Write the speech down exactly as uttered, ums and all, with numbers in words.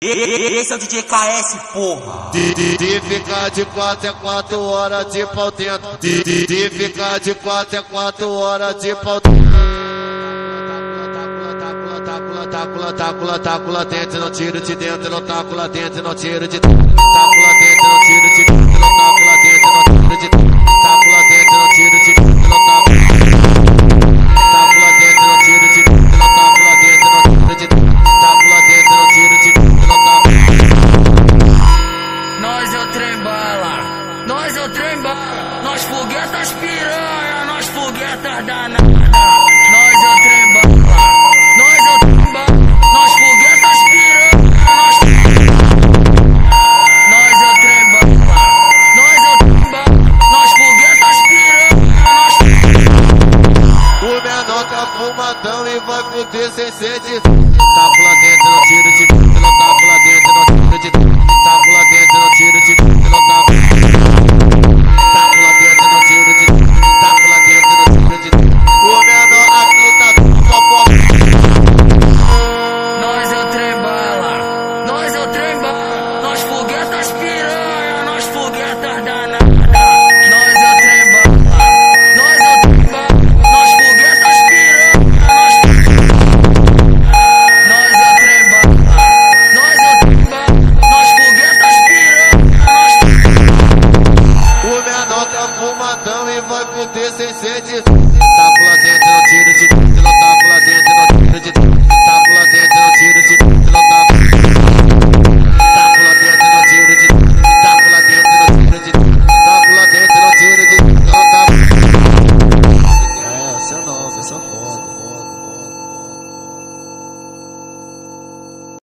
Esse é o D J K S, porra. De, de, de ficar de quatro é quatro horas de pau dentro. De, de, de ficar de quatro é quatro horas de pau dentro. Tácula, tácula, tácula dentro, não tiro de dentro, não tácula dentro, não tiro de dentro. Tácula dentro, não tiro de dentro, não tácula dentro, não tiro de dentro.